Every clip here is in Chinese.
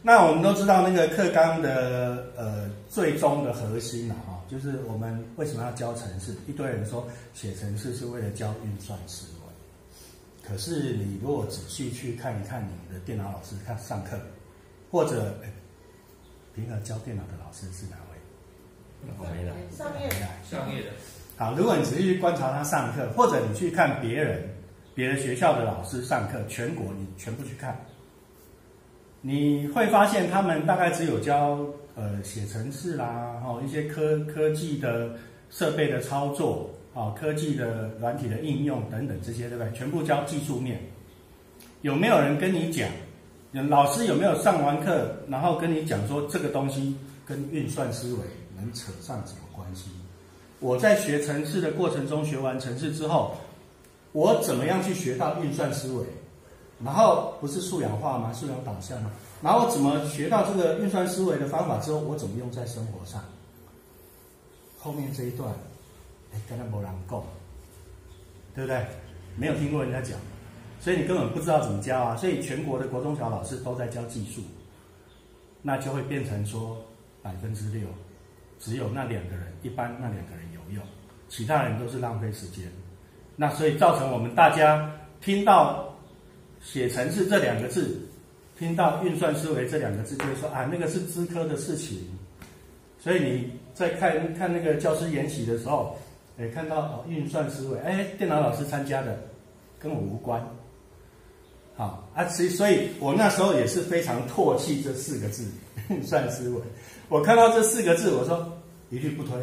那我们都知道那个课纲的最终的核心啊，就是我们为什么要教程式？一堆人说写程式是为了教运算思维，可是你如果仔细去看一看你的电脑老师上课，或者平常教电脑的老师是哪位？ 我没来。 上页的。 好，如果你仔细去观察他上课，或者你去看别的学校的老师上课，全国你全部去看，你会发现他们大概只有教写程式啦，一些科技的设备的操作，科技的软体的应用等等这些，对不对？全部教技术面。有没有人跟你讲？老师有没有上完课，然后跟你讲说这个东西跟运算思维能扯上什么关系？我在学程式的过程中，学完程式之后，我怎么样去学到运算思维？然后不是素养化吗？素养导向吗？然后怎么学到这个运算思维的方法之后，我怎么用在生活上？后面这一段，跟他没人讲，对不对？没有听过人家讲，所以你根本不知道怎么教啊。所以全国的国中小老师都在教技术，那就会变成说6%，只有那2个人，一般那2个人有用，其他人都是浪费时间。那所以造成我们大家听到写程式这2个字，听到运算思维这2个字，就会说啊，那个是资科的事情。所以你在看那个教师研习的时候，看到运算思维，电脑老师参加的，跟我无关。好啊，所以我那时候也是非常唾弃这4个字运算思维。我看到这4个字，我说一律不推。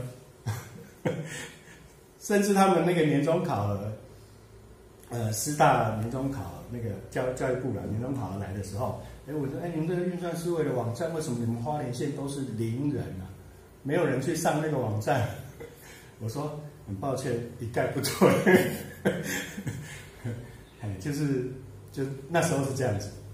甚至他们那个年终考核，师大年终考那个教育部的年终考核来的时候，我说，你们这个运算思维的网站，为什么你们花莲县都是0人啊？没有人去上那个网站。我说很抱歉，一概不推。就那时候是这样子。